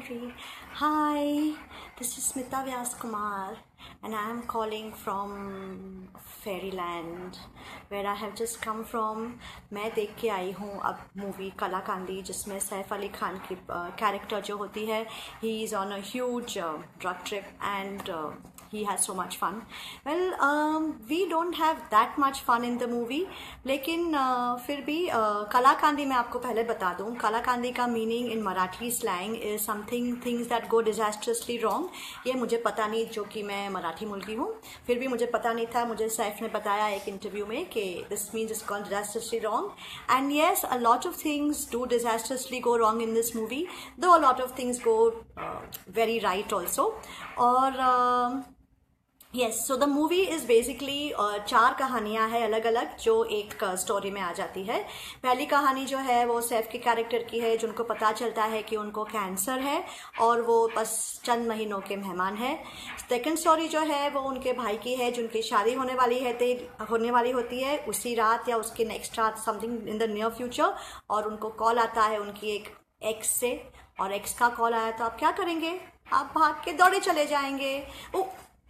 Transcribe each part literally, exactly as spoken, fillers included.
Sorry. Hi, this is Smita Vyas Kumar, and I am calling from Fairyland, where I have just come from. मैं देख के आई हूँ अब movie कला कांदी, जिसमें सैफ अली खान की कैरेक्टर जो होती है, he is on a huge uh, drug trip and uh, he has so much fun. Well, um, we don't have that much fun in the movie, लेकिन uh, फिर भी uh, कला कांदी मैं आपको पहले बता दूँ. कला कांदी का meaning in Marathi slang is something things that go disastrously wrong. ये मुझे पता नहीं, जो कि मैं मराठी मुल्की हूँ, फिर भी मुझे पता नहीं था. मुझे सैफ ने बताया एक इंटरव्यू में कि this means it's gone disastrously wrong. And yes, a lot of things do disastrously go wrong in this movie, though a lot of things go very right also. और uh, yes, so the movie is basically चार कहानियां हैं अलग अलग, जो एक story uh, में आ जाती है. पहली कहानी जो है वो सैफ के कैरेक्टर की है, जिनको पता चलता है कि उनको कैंसर है और वो बस चंद महीनों के मेहमान है. सेकंड स्टोरी जो है वो उनके भाई की है, जिनकी शादी होने वाली है ते होने वाली होती है उसी रात या उसके नेक्स्ट रात, something in the near future. और उनको कॉल आता है उनकी एक एक्स से, और एक्स का कॉल आया तो आप क्या करेंगे? आप भाग के दौड़े चले जाएंगे. ओ,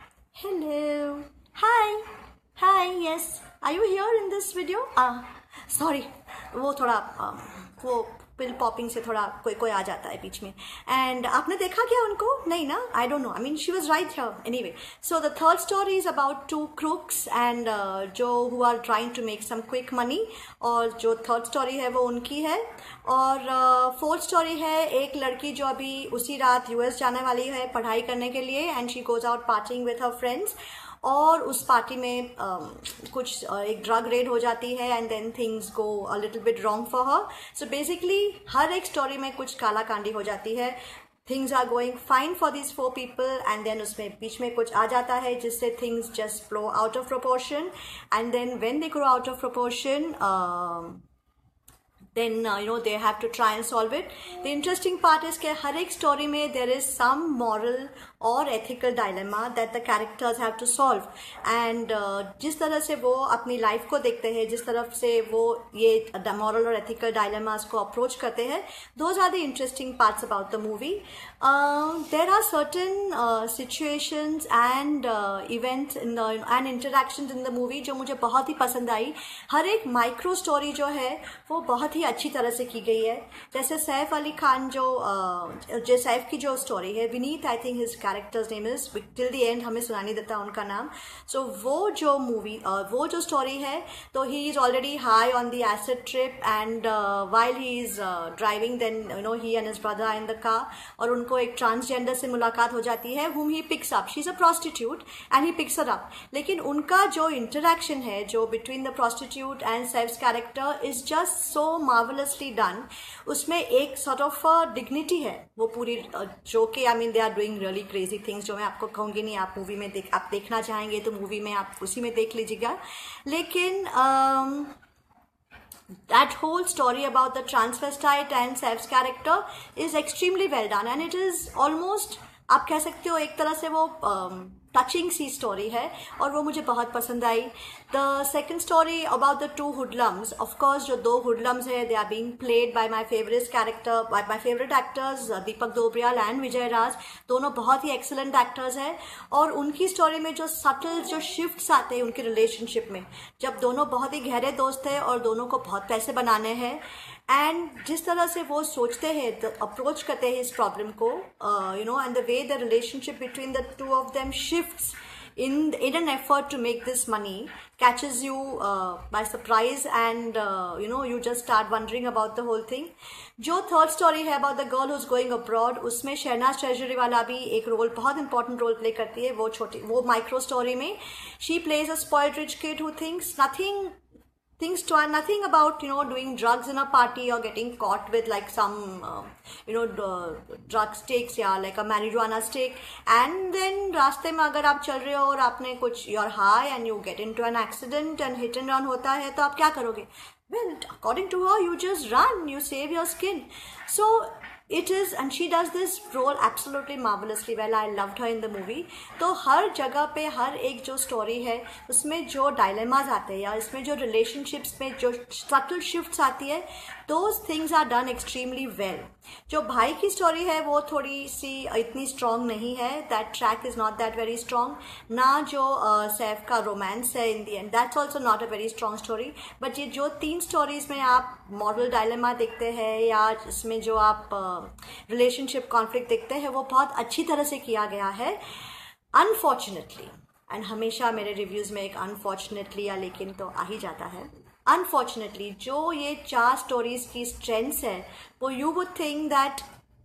hello, hi, hi, yes, are you here in this video? ah sorry, वो थोड़ा uh, वो पिल पॉपिंग से थोड़ा कोई कोई आ जाता है बीच में. एंड आपने देखा क्या उनको? नहीं ना? I don't know, I mean she was right here. Anyway, so the third story is about two crooks and जो who are trying to make some quick money. और जो थर्ड स्टोरी है वो उनकी है. और फोर्थ uh, स्टोरी है एक लड़की जो अभी उसी रात यूएस जाने वाली है पढ़ाई करने के लिए, and she goes out partying with her friends. और उस पार्टी में uh, कुछ uh, एक ड्रग रेड हो जाती है, and then things go a little bit wrong for her. So basically हर एक स्टोरी में कुछ काला कांडी हो जाती है. Things are going fine for this four people, and then उसमें बीच में कुछ आ जाता है जिससे things just flow out of proportion. And then when they go out of proportion, then uh, you know they have to try and solve it. The interesting part is कि हर एक स्टोरी में there is some moral और ethical dilemma that the characters have to solve. and uh, जिस तरह से वो अपनी life को देखते हैं, जिस तरफ से वो ये moral और ethical dilemmas को approach करते हैं, those are the interesting parts about the movie. uh, there are certain uh, situations and uh, events in the and interactions in the movie जो मुझे बहुत ही पसंद आई. हर एक माइक्रो स्टोरी जो है वो बहुत ही अच्छी तरह से की गई है. जैसे सैफ अली खान जो जो सैफ की जो स्टोरी है, Vineet, I think his character's name is, till the end हमें सुना नहीं देता उनका नाम. सो so, वो जो मूवी वो जो स्टोरी है, तो he is already high on the acid trip, and while he is driving, then you know he and his brother in the car, और उनको एक ट्रांसजेंडर से मुलाकात हो जाती है, whom he picks up. She's a prostitute and he picks her up. लेकिन उनका जो इंटरेक्शन है जो between the prostitute and Saif's character is just so marvelously done. उसमें एक sort of dignity है वो पूरी, जो कि I mean they are doing really crazy things, जो मैं आपको कहूँगी नहीं. आप मूवी में देख आप देखना चाहेंगे तो मूवी में आप उसी में देख लीजिएगा. लेकिन um, that whole story about the transvestite and Saif's character is extremely well done, and it is almost, आप कह सकते हो एक तरह से वो टचिंग सी स्टोरी है, और वो मुझे बहुत पसंद आई. The second story about the two hoodlums, of course जो दो हुडलम्स है, they are being played by my favourite character by my favourite actors Deepak Dobriyal and Vijay Raaz. दोनों बहुत ही एक्सेलेंट एक्टर्स हैं, और उनकी स्टोरी में जो सटल जो शिफ्ट्स आते हैं उनकी रिलेशनशिप में, जब दोनों बहुत ही गहरे दोस्त हैं और दोनों को बहुत पैसे बनाने हैं, एंड जिस तरह से वो सोचते हैं, अप्रोच करते हैं इस प्रॉब्लम को, you know, and the way the relationship between the two of them shifts in in an effort to make this money catches you uh, by surprise, and uh, you know you just start wondering about the whole thing. जो third story है about the girl who's going abroad, उसमें Shehnaaz treasury वाला भी एक role, बहुत important role play करती है. वो छोटी वो माइक्रो स्टोरी में she plays a spoiled rich kid who thinks nothing things to nothing about you know doing drugs in a party or getting caught with like some uh, you know uh, drug stakes या like a marijuana stake, and then रास्ते में अगर आप चल रहे हो और आपने कुछ you're high and you get into an accident and hit and run होता है, तो आप क्या करोगे? well, according to her, you just run, you save your skin. So it is, and she does this role absolutely marvelously well. I loved her in the movie. तो हर जगह पे हर एक जो स्टोरी है उसमें जो डायलेमाज आते हैं या इसमें जो रिलेशनशिप्स में जो सटल शिफ्ट्स आती है, those things are done extremely well. जो भाई की स्टोरी है वो थोड़ी सी इतनी स्ट्रॉन्ग नहीं है, that track is not that very strong. ना जो uh, सैफ का रोमांस है in the end, that's also not a very strong story. But ये जो तीन स्टोरीज में आप मॉरल डायलेमा देखते हैं या इसमें जो आप रिलेशनशिप uh, कॉन्फ्लिक्ट देखते हैं वो बहुत अच्छी तरह से किया गया है. अनफॉर्चुनेटली, एंड हमेशा मेरे रिव्यूज़ में एक अनफॉर्चुनेटली या लेकिन तो आ ही जाता है. अनफॉर्चुनेटली जो ये चार स्टोरीज की स्ट्रेंथ्स है वो you would think that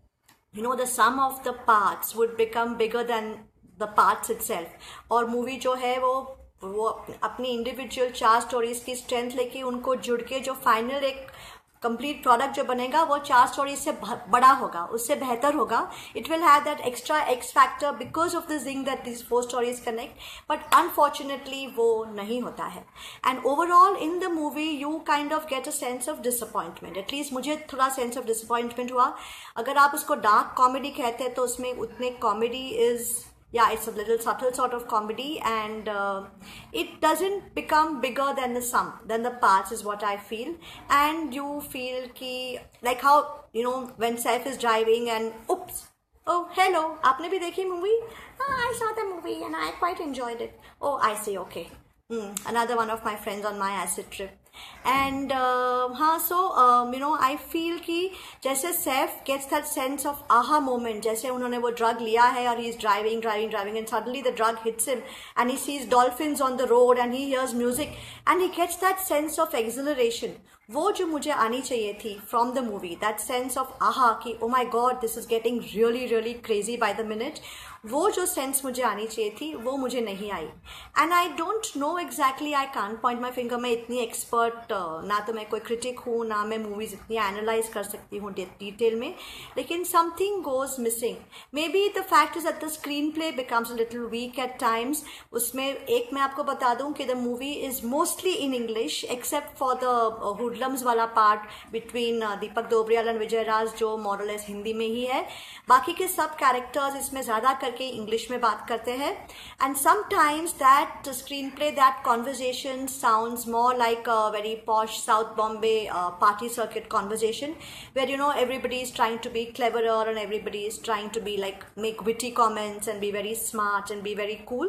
you know the sum of the parts would become bigger than the parts itself. और मूवी जो है वो वो अपनी इंडिविजुअल चार स्टोरीज की स्ट्रेंथ लेके उनको जुड़ के जो फाइनल एक कंप्लीट प्रोडक्ट जो बनेगा वो चार स्टोरीज से बड़ा होगा, उससे बेहतर होगा. It will have that extra X factor because of this thing that this four stories connect. But unfortunately वो नहीं होता है. And overall in the movie you kind of get a sense of disappointment. At least मुझे थोड़ा sense of disappointment हुआ. अगर आप उसको डार्क कॉमेडी कहते हैं तो उसमें उतने comedy is, yeah, it's a little subtle sort of comedy, and uh, it doesn't become bigger than the sum, than the parts is what I feel. And you feel ki, like how, you know, when Saif is driving and oops, oh hello, aapne bhi dekhi movie? Ah, I saw the movie and I quite enjoyed it. Oh, I see, okay. Hmm, another one of my friends on my acid trip. And हाँ, so you know I feel कि जैसे Saif gets that sense of aha moment, जैसे उन्होंने वो drug लिया है और he is driving driving driving and suddenly the drug hits him and he sees dolphins on the road and he hears music and he gets that sense of acceleration. वो जो मुझे आनी चाहिए थी from the movie, that sense of aha कि ओ my god this is getting really really crazy by the minute, वो जो sense मुझे आनी चाहिए थी वो मुझे नहीं आई. And I don't know exactly, I can't point my finger. मैं इतनी एक्सपर्ट ना तो मैं कोई क्रिटिक हूँ ना मैं मूवीज इतनी एनालाइज कर सकती हूँ डिटेल में, लेकिन something goes missing. Maybe the fact is that the screen play becomes a little weak at times. उसमें एक मैं आपको बता दूं कि the movie is mostly in English except for the hoodlums वाला part between Deepak Dobriyal and Vijay Raaz जो more less Hindi में ही है. बाकी के सब कैरेक्टर्स इसमें ज्यादा करके इंग्लिश में बात करते हैं. And sometimes that screen play, that conversation sounds more like a very posh South Bombay uh, party circuit conversation where you know everybody is trying to be cleverer and everybody is trying to be like make witty comments and be very smart and be very cool.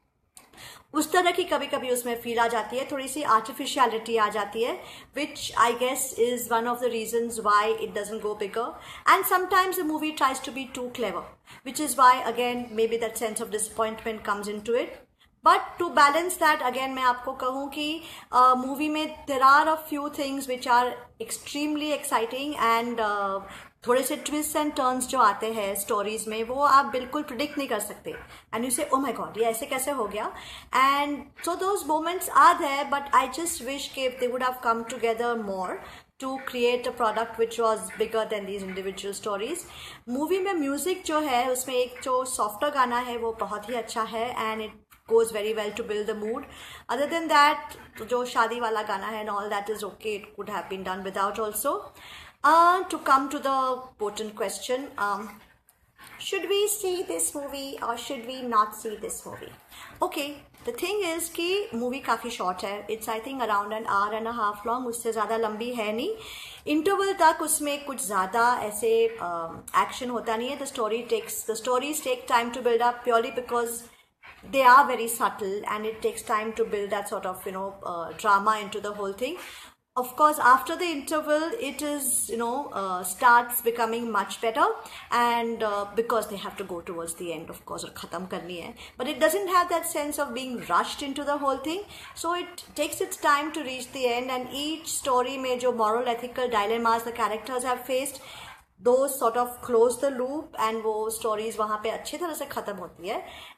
उस तरह की कभी कभी उसमें feel आ जाती है, थोड़ी सी artificiality आ जाती है, which I guess is one of the reasons why it doesn't go bigger. And sometimes the movie tries to be too clever, which is why again maybe that sense of disappointment comes into it. But to balance that again मैं आपको कहूँ कि movie uh, में there are a few things which are extremely exciting and थोड़े से twist and turns जो आते हैं स्टोरीज में वो आप बिल्कुल प्रिडिक्ट नहीं कर सकते. एंड यू से ओ माय गॉड ये ऐसे कैसे हो गया. And so those moments are there, but I just wish के they would have come together more to create a product which was bigger than these individual stories. Movie में music जो है उसमें एक जो सॉफ्टर गाना है वो बहुत ही अच्छा है and it goes very well to build the mood. Other than that, जो शादी वाला गाना है and all that is okay. It could have been done without also. Uh, to come to the potent question, um, should we see this movie or should we not see this movie? Okay, the thing is कि movie काफ़ी short है. It's I think around an hour and a half long. उससे ज़्यादा लंबी है नहीं. Interval तक उसमें कुछ ज़्यादा ऐसे एक्शन uh, होता नहीं है. The story takes the stories take time to build up purely because they are very subtle and it takes time to build that sort of you know uh, drama into the whole thing. Of course after the interval it is you know uh, starts becoming much better and uh, because they have to go towards the end of course और ख़त्म करनी है, but it doesn't have that sense of being rushed into the whole thing, so it takes its time to reach the end. And each story में जो moral ethical dilemmas the characters have faced, those sort of close the loop and वो stories वहाँ पे अच्छी तरह से ख़त्म होती है.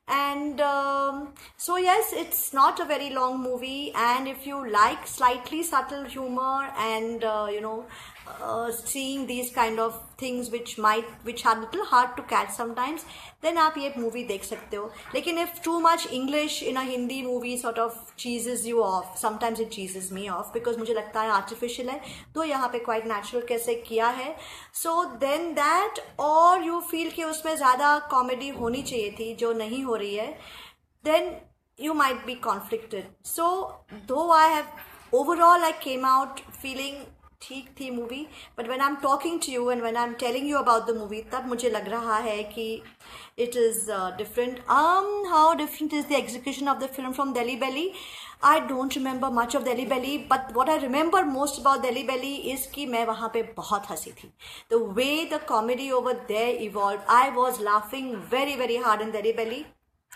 And um, so yes, it's not a very long movie, and if you like slightly subtle humor and uh, you know uh, seeing these kind of things which might which are little hard to catch sometimes, then आप ये movie देख सकते हो. लेकिन if too much English in a Hindi movie sort of cheeses you off, sometimes it cheeses me off because मुझे लगता है artificial है, तो यहाँ पे quite natural कैसे किया है. So then that, or you feel कि उसमें ज़्यादा comedy होनी चाहिए थी जो नहीं हो रही है, then you might be conflicted. So though I have overall I came out feeling ठीक थी movie, but when I am talking to you and when I am telling you about the movie, तब मुझे लग रहा है कि it is different. um how different is the execution of the film from Delhi Belly? I don't remember much of Delhi Belly, but what I remember most about Delhi Belly is कि मैं वहाँ पे बहुत हंसी थी. The way the comedy over there evolved, I was laughing very very hard in Delhi Belly.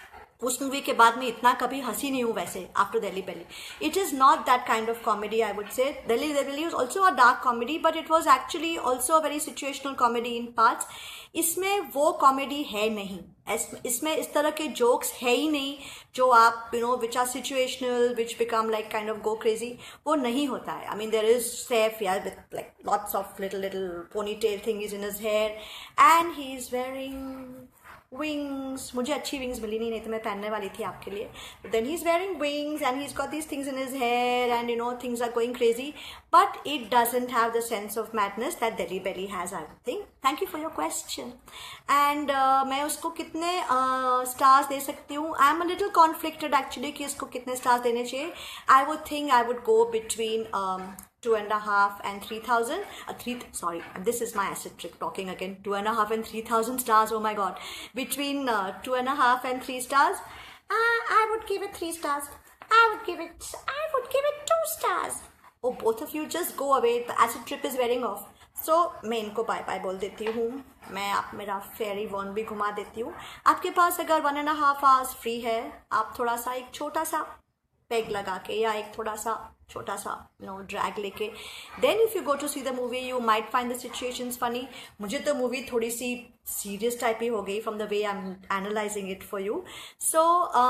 उस movie के बाद में इतना कभी हंसी नहीं हूँ वैसे after Delhi Belly. It is not that kind of comedy I would say. Delhi Belly was also a dark comedy, but it was actually also a very situational comedy in parts. इसमें वो कॉमेडी है नहीं, इसमें इस तरह के जोक्स है ही नहीं जो आप you know which are situational which become like kind of go crazy, वो नहीं होता है. I mean there is Saif यार with like lots of little little pony tail thing is in his hair and he is wearing wings. मुझे अच्छी wings मिली नहीं, नहीं तो मैं पहनने वाली थी आपके लिए. But then he's wearing wings and he's got these things in his hair and you know things are going crazy, but it doesn't have the sense of madness that Delhi Belly has, I think. Thank you for your question. And uh, मैं उसको कितने uh, stars दे सकती हूँ? I am a little conflicted actually कि उसको कितने stars देने चाहिए. I would think I would go between um, two and a half and three thousand. Uh, three. Sorry, this is my acid trip talking again. Two and a half and three thousand stars. Oh my God! Between uh, two and a half and three stars, uh, I would give it three stars. I would give it. I would give it two stars. Oh, both of you just go away. The acid trip is wearing off. So मैं इनको bye bye बोल देती हूँ. मैं आप मेरा फेरी one भी घुमा देती हूँ. आपके पास अगर one and half hours free है, आप थोड़ा सा एक छोटा सा पेग लगा के या एक थोड़ा सा छोटा सा यू नो ड्रैग लेके, then if you go to see the movie you might find the situations funny. मुझे तो मूवी थोड़ी सी सीरियस टाइप ही हो गई from the way I am analysing it for you. So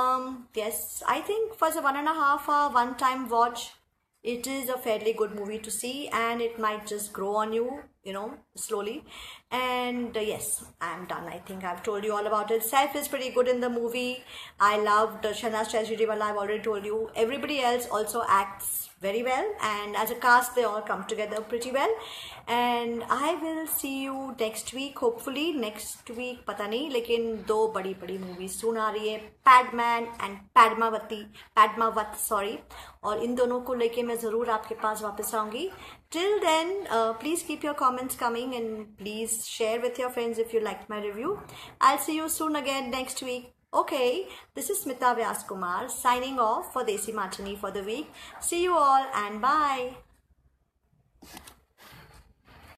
yes, I think for the one and half hour one time watch, it is a fairly good movie to see and it might just grow on you, you know, slowly. And uh, yes, I'm done. I think I've told you all about it. Saif is pretty good in the movie. I loved uh, Shahnaz Chowdhury. I've already told you. Everybody else also acts very well, and as a cast they all come together pretty well. And I will see you next week, hopefully. Next week पता नहीं, लेकिन दो बड़ी बड़ी movies सुन आ रही है, Padman and Padmavati Padmaavat sorry, और इन दोनों को लेके मैं ज़रूर आपके पास वापस आऊँगी. Till then, uh, please keep your comments coming and please share with your friends if you liked my review. I'll see you soon again next week. Okay, this is Smita Vyas Kumar signing off for Desi Martini for the week. See you all and bye.